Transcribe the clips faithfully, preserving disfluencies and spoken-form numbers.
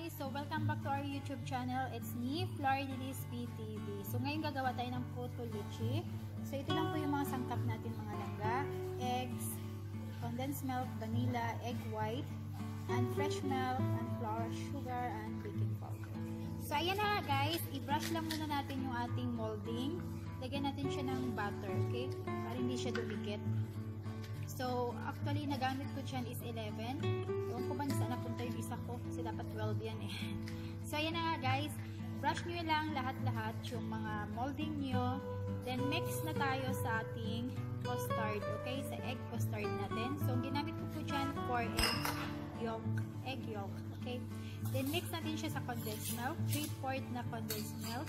guys! So, welcome back to our YouTube channel. It's me, Fleur T V. So, ngayon gagawa tayo ng puto leche. So, ito lang po yung mga sangkap natin, mga langga, eggs, condensed milk, vanilla, egg white, and fresh milk, and flour, sugar, and baking powder. So, ayan na guys. I-brush lang muna natin yung ating molding. Lagyan natin siya ng butter, okay? Para hindi siya dumikit. So, actually, nagamit ko dyan is eleven. Ewan ko ba saan napunta yung isa ko? Kasi dapat twelve yan eh. So, ayan na nga guys. Brush nyo lang lahat-lahat yung mga molding nyo. Then, mix na tayo sa ating custard. Okay? Sa egg custard natin. So, ginamit ko po dyan four egg yolk. Egg yolk. Okay? Then, mix natin siya sa condensed milk. three fourths na condensed milk.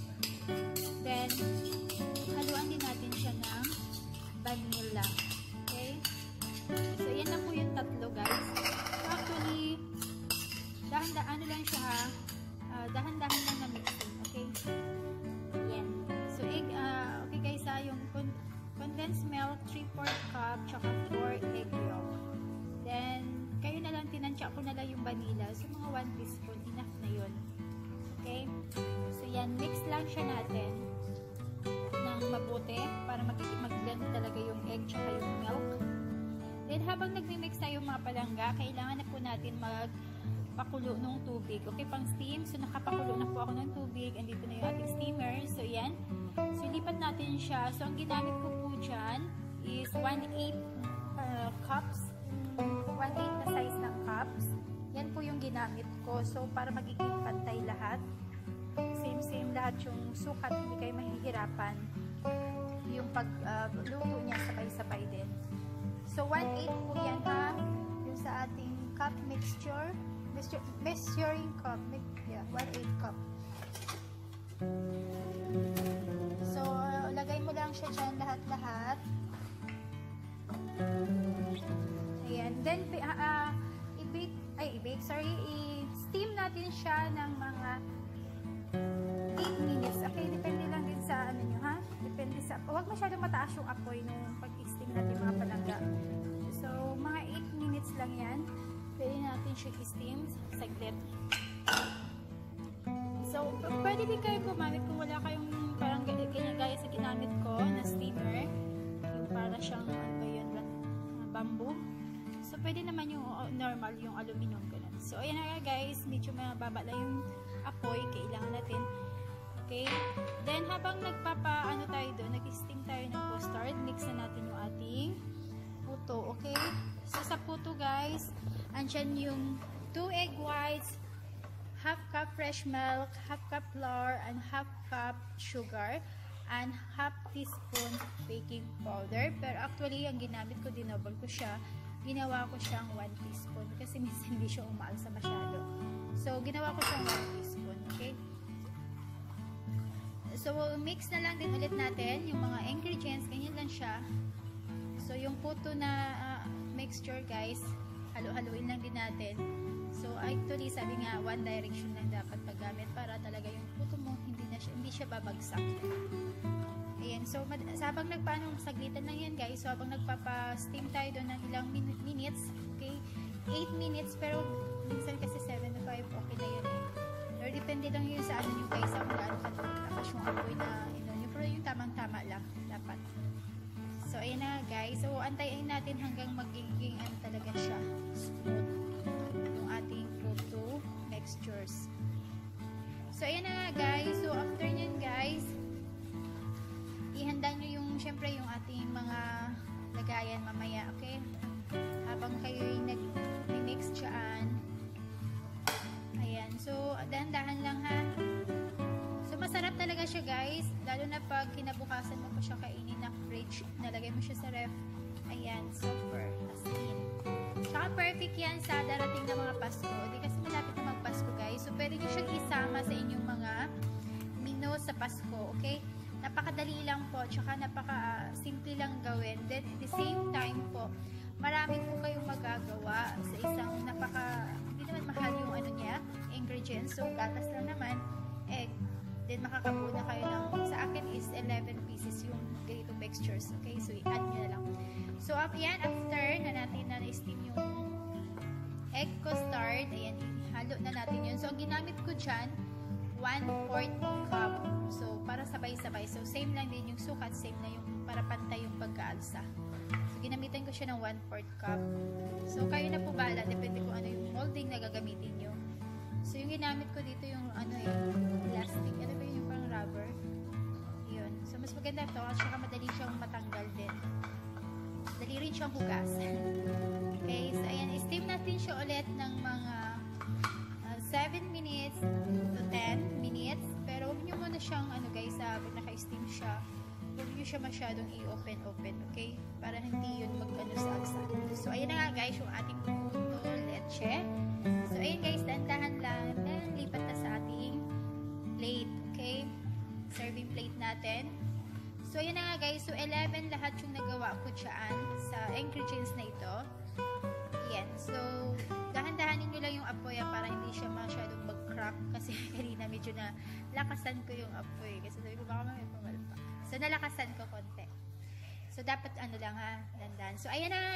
Then, haluan din natin siya ng vanilla. Okay? So, yan na po yung tatlo, guys. Actually, dahan-dahan ano lang siya, ha? Uh, dahan-dahan lang na mixing. Okay? Yan. So, egg, uh, okay guys, ha? Yung con condensed milk, three fourths cup, tsaka four egg yolk. Then, kayo na lang, tinansya ko na lang yung vanilla. So, mga one teaspoon, enough na yun. Okay? So, yan. Mix lang siya natin ng mabuti para mag-blend talaga yung egg tsaka yung milk. Then, habang nagmi-mix tayo mga palangga, kailangan na po natin magpakulo ng tubig. Okay, pang steam. So, nakapakulo na po ako ng tubig. Andito na yung ating steamer. So, yan. So, lipat natin siya. So, ang ginamit ko po dyan is one eighth uh, cups. one eighth na size ng cups. Yan po yung ginamit ko. So, para magiging pantay lahat. Same-same lahat yung sukat. Hindi kayo mahihirapan. Yung pagluto uh, niya sabay-sabay din. So, one eighth po yan ha. Yung sa ating cup mixture. Mixture measuring cup. Yeah, one eighth cup. So, uh, lagay mo lang siya dyan lahat-lahat. Ayan. Then, uh, uh, i-bake, ay, i-bake, sorry, i-steam natin siya ng mga eight minutes. Okay, depende lang din sa ano nyo, ha? Depende sa, huwag masyadong mataas yung apoy nung pag-steam natin mga palangga. So, mga eight minutes lang yan. Pwede natin siya i-steam saglit. So, pwede din kayo gumamit kung wala kayong parang ganyan gaya sa ginamit ko na steamer. Yung para siyang, ano ba yun, bamboo. So, pwede naman yung normal, yung aluminum, ganun. So, ayan na guys, medyo mababa lang yung apoy, kailangan natin. Okay? Then, habang nagpapa, ano tayo doon, nag-steam tayo ng custard, mix na natin yung ating puto. Okay? So, sa puto guys, andyan yung two egg whites, half cup fresh milk, half cup flour, and half cup sugar, and half teaspoon baking powder. Pero actually, ang ginamit ko, dinobal ko siya. Ginawa ko siyang one teaspoon kasi minsan hindi siya umaalsa masyado. So, ginawa ko siyang one teaspoon. Okay? So, mix na lang din ulit natin yung mga ingredients. Ganyan lang siya. So, yung puto na uh, mixture, guys, halo-haloin lang din natin. So, actually, sabi nga, one direction lang dapat paggamit para talaga yung puto mo, hindi, na siya, hindi siya babagsak. Ayan. So, habang nagpaano, saglitan lang yan, guys. So, habang nagpapa-steam tayo doon ng ilang min minutes, okay? eight minutes, pero minsan kasi seven to five, okay na yun eh. Pero depende lang yun sa ano yung guys, sa mga ano tapos yung apoy na, you know, yung, pero yung tamang-tama lang, dapat. So, ayan na guys. So, antayin natin hanggang magiging ano talaga siya, smooth, yung ating puto mixtures. So, ayan na guys. So, after nyan guys, ihanda nyo yung, syempre, yung ating mga lagayan mamaya, okay? Habang kayo yung nag-mix dyan. Ayan. So, dahan-dahan lang ha. So, masarap talaga siya guys. Lalo na pag kinabukasan mo pa siya kainin na fridge. Nalagay mo siya sa ref. Ayan. Super. As in. Tsaka perfect yan sa darating na mga Pasko. Di kasi malapit na mag-Pasko guys. So, pwede nyo siyang isama sa inyong mga menu sa Pasko. Okay? Napakadali lang po. Tsaka napaka-simple lang gawin. Then, at the same time po, marami po kayong magagawa sa isang napaka, hindi naman mahal yung ano niya, ingredients. So, gatas lang naman, egg. Then, makakabuo na kayo ng, sa akin is eleven pieces yung ganito mixtures. Okay? So, i-add nyo na lang. So, yan, after na natin na na-steam yung egg custard, ayan, ihalo na natin yun So, ang ginamit ko dyan, one fourth cup. So, para sabay-sabay. So, same lang din yung sukat, same na yung para pantay yung pagkaalsa. So, ginamitan ko siya ng one fourth cup. So, kayo na po bala. Depende kung ano yung molding na gagamitin nyo. So, yung ginamit ko dito yung ano yung plastic. Ano ba yung parang rubber? Yun. So, mas maganda ito. At saka madali siyang matanggal din. Dali rin siyang hugas. Okay. So, ayan. I-steam natin siya ulit ng mga uh, seven minutes to ten minutes. Pero huwag nyo muna siyang, ano guys, uh, pag naka-steam siya, huwag nyo siya masyadong i-open-open. Okay? Para hindi yun mag-ano sa alsa. So, ayan na nga guys, yung ating puto leche. So, ayan guys, dahan-dahan lang. Then, lipat na sa ating plate. Okay? Serving plate natin. So, ayan na nga guys. So, eleven lahat yung nagawa ko dyan sa ingredients na ito. Ayan. So, dahan-dahanin nyo lang yung apoy para hindi siya masyadong mag-crack. Kasi kanina medyo na lakasan ko yung apoy. Kasi sabi ko baka may pumalpa. So, nalakasan ko konti. So, dapat ano lang ha, dandan. So, ayan na